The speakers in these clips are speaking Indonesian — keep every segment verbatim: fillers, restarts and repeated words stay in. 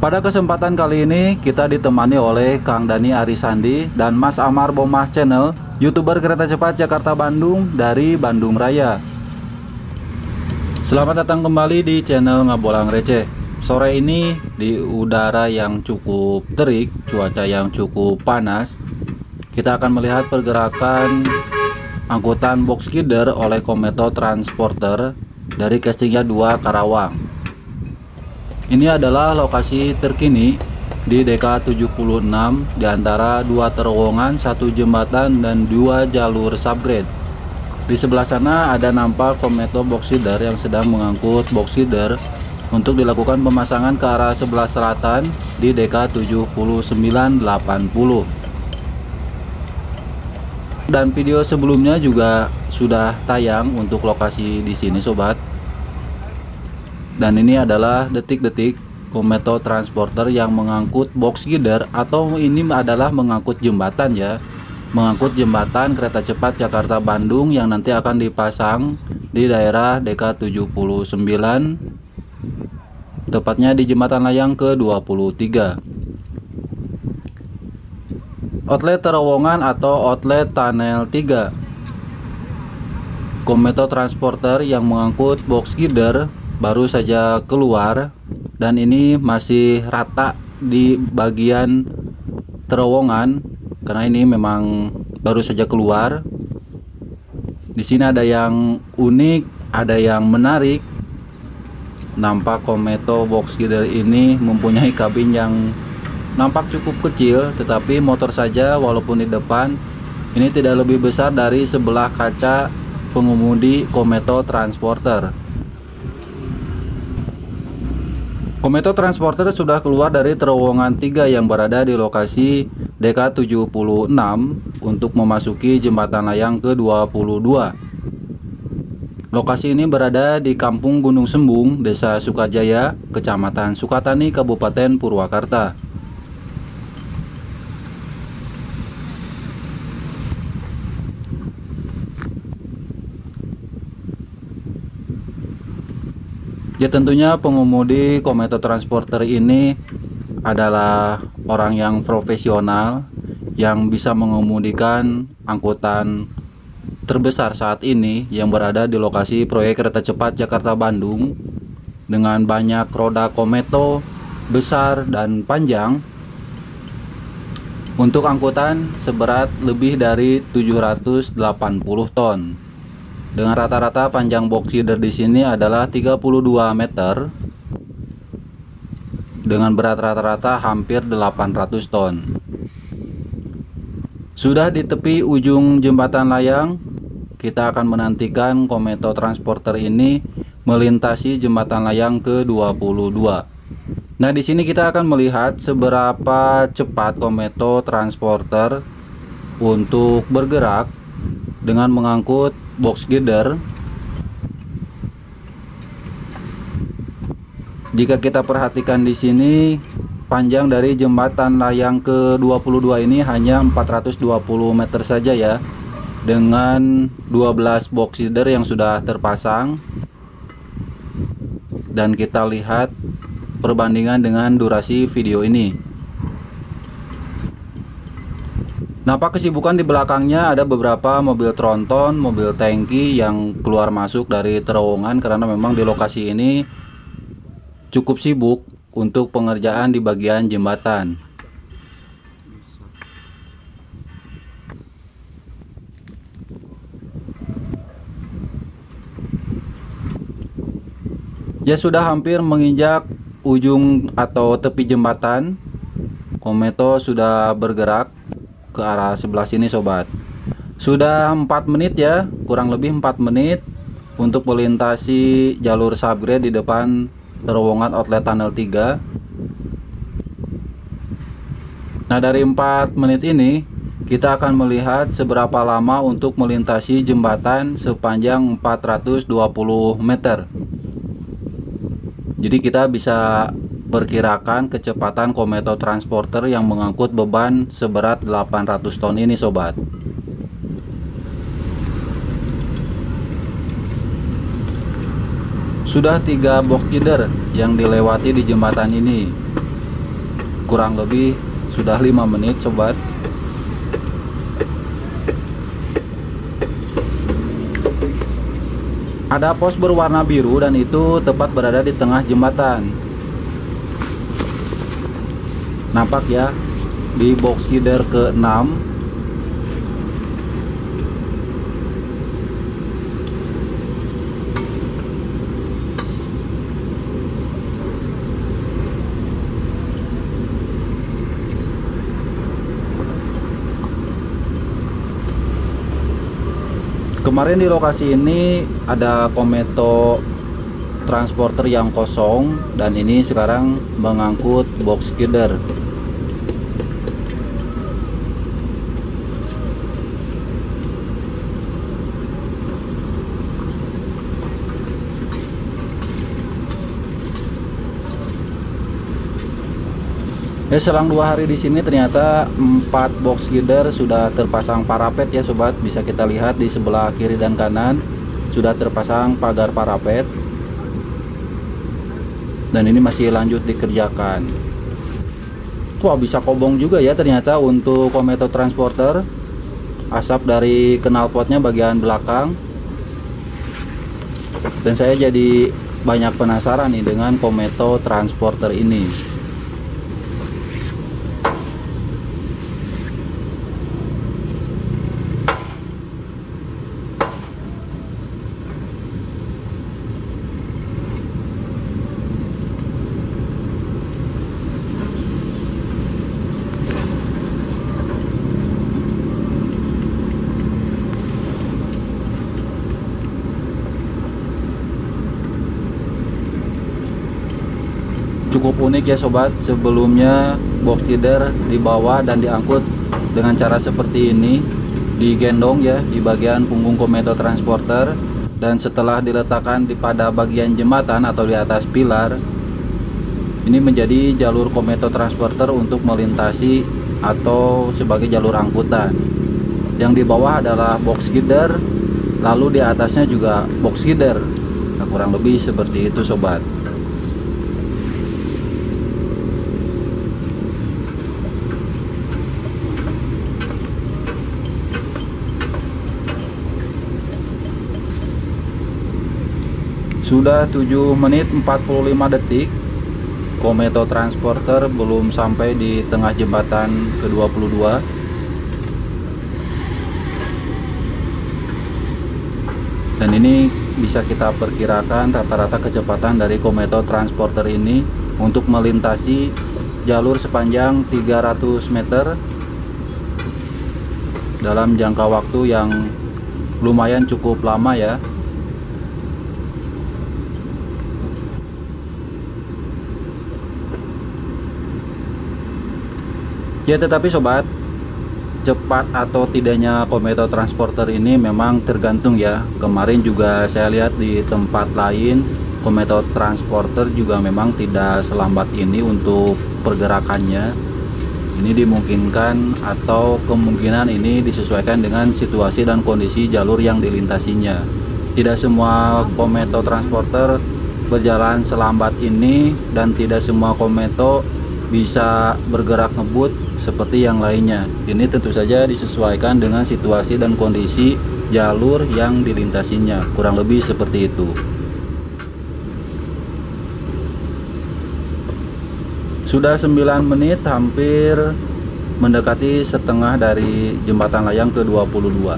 Pada kesempatan kali ini kita ditemani oleh Kang Dani Arisandi dan Mas Amar Bomah Channel, YouTuber kereta cepat Jakarta Bandung dari Bandung Raya. Selamat datang kembali di channel Ngabolang Receh. Sore ini di udara yang cukup terik, cuaca yang cukup panas, kita akan melihat pergerakan angkutan box gider oleh Kometo Transporter dari castingnya dua Karawang. Ini adalah lokasi terkini di D K tujuh puluh enam di antara dua terowongan, satu jembatan dan dua jalur subgrade. Di sebelah sana ada nampak Kometo box gider yang sedang mengangkut box gider untuk dilakukan pemasangan ke arah sebelah selatan di D K tujuh puluh sembilan delapan puluh. Dan video sebelumnya juga sudah tayang untuk lokasi di sini sobat. Dan ini adalah detik-detik Kometo Transporter yang mengangkut box gider, atau ini adalah mengangkut jembatan ya. Mengangkut jembatan kereta cepat Jakarta Bandung yang nanti akan dipasang di daerah D K tujuh puluh sembilan, tepatnya di jembatan layang ke dua puluh tiga. Outlet terowongan atau outlet tunnel tiga. Kometo Transporter yang mengangkut box gider baru saja keluar, dan ini masih rata di bagian terowongan karena ini memang baru saja keluar. Di sini ada yang unik, ada yang menarik. Nampak Kometo box gider ini mempunyai kabin yang nampak cukup kecil, tetapi motor saja walaupun di depan ini tidak lebih besar dari sebelah kaca pengemudi Kometo Transporter. Kometo Transporter sudah keluar dari terowongan tiga yang berada di lokasi D K tujuh puluh enam untuk memasuki jembatan layang ke dua puluh dua. Lokasi ini berada di Kampung Gunung Sembung, Desa Sukajaya, Kecamatan Sukatani, Kabupaten Purwakarta. Ya, tentunya pengemudi Kometo Transporter ini adalah orang yang profesional yang bisa mengemudikan angkutan terbesar saat ini yang berada di lokasi proyek kereta cepat Jakarta Bandung dengan banyak roda Kometo besar dan panjang untuk angkutan seberat lebih dari tujuh ratus delapan puluh ton. Dengan rata-rata panjang box gider di sini adalah tiga puluh dua meter dengan berat rata-rata hampir delapan ratus ton. Sudah di tepi ujung jembatan layang, kita akan menantikan Kometo Transporter ini melintasi jembatan layang ke dua puluh dua. Nah, di sini kita akan melihat seberapa cepat Kometo Transporter untuk bergerak dengan mengangkut box gider. Jika kita perhatikan di sini, panjang dari jembatan layang ke dua puluh dua ini hanya empat ratus dua puluh meter saja ya, dengan dua belas box gider yang sudah terpasang. Dan kita lihat perbandingan dengan durasi video ini. Nampak kesibukan di belakangnya, ada beberapa mobil tronton, mobil tangki yang keluar masuk dari terowongan karena memang di lokasi ini cukup sibuk untuk pengerjaan di bagian jembatan. Ya, sudah hampir menginjak ujung atau tepi jembatan. Kometo sudah bergerak ke arah sebelah sini sobat. Sudah empat menit ya, kurang lebih empat menit untuk melintasi jalur subgrade di depan terowongan outlet tunnel tiga. Nah, dari empat menit ini kita akan melihat seberapa lama untuk melintasi jembatan sepanjang empat ratus dua puluh meter. Jadi kita bisa perkirakan kecepatan Kometo Transporter yang mengangkut beban seberat delapan ratus ton ini sobat. Sudah tiga box gider yang dilewati di jembatan ini. kurang lebih sudah lima menit sobat. Ada pos berwarna biru dan itu tepat berada di tengah jembatan. Nampak ya di box feeder ke enam. Kemarin di lokasi ini ada Kometo transporter yang kosong dan ini sekarang mengangkut box feeder. Ya, selang dua hari di sini ternyata empat box feeder sudah terpasang parapet ya sobat. Bisa kita lihat di sebelah kiri dan kanan sudah terpasang pagar parapet. Dan ini masih lanjut dikerjakan. Wah, bisa kobong juga ya ternyata untuk Kometo transporter. Asap dari knalpotnya bagian belakang. Dan saya jadi banyak penasaran nih dengan Kometo transporter ini. Cukup unik ya sobat, sebelumnya box feeder dibawa dan diangkut dengan cara seperti ini, digendong ya di bagian punggung Kometo transporter, dan setelah diletakkan di pada bagian jembatan atau di atas pilar, ini menjadi jalur Kometo transporter untuk melintasi atau sebagai jalur angkutan. Yang di bawah adalah box feeder, lalu di atasnya juga box feeder. Nah, kurang lebih seperti itu sobat. Sudah tujuh menit empat puluh lima detik, Kometo transporter belum sampai di tengah jembatan ke dua puluh dua. Dan ini bisa kita perkirakan rata-rata kecepatan dari Kometo transporter ini untuk melintasi jalur sepanjang tiga ratus meter dalam jangka waktu yang lumayan cukup lama ya. Ya, tetapi sobat, cepat atau tidaknya Kometo transporter ini memang tergantung ya. Kemarin juga saya lihat di tempat lain Kometo transporter juga memang tidak selambat ini untuk pergerakannya. Ini dimungkinkan atau kemungkinan ini disesuaikan dengan situasi dan kondisi jalur yang dilintasinya. Tidak semua Kometo transporter berjalan selambat ini, dan tidak semua Kometo bisa bergerak ngebut seperti yang lainnya. Ini tentu saja disesuaikan dengan situasi dan kondisi jalur yang dilintasinya. Kurang lebih seperti itu. Sudah sembilan menit, hampir mendekati setengah dari jembatan layang ke dua puluh dua.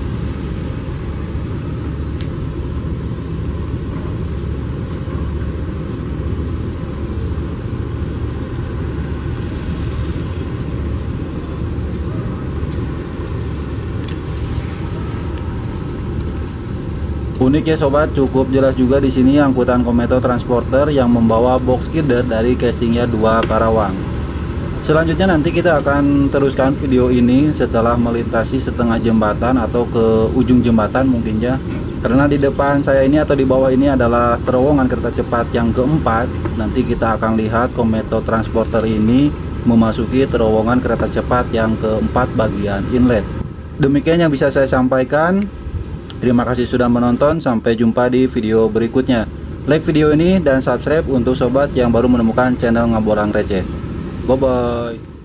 Unik ya sobat, cukup jelas juga di sini angkutan Kometo transporter yang membawa box feeder dari casingnya dua Karawang. Selanjutnya nanti kita akan teruskan video ini setelah melintasi setengah jembatan atau ke ujung jembatan mungkin ya. Karena di depan saya ini atau di bawah ini adalah terowongan kereta cepat yang keempat. Nanti kita akan lihat Kometo transporter ini memasuki terowongan kereta cepat yang keempat bagian inlet. Demikian yang bisa saya sampaikan. Terima kasih sudah menonton, sampai jumpa di video berikutnya. Like video ini dan subscribe untuk sobat yang baru menemukan channel Ngabolang Receh. Bye bye.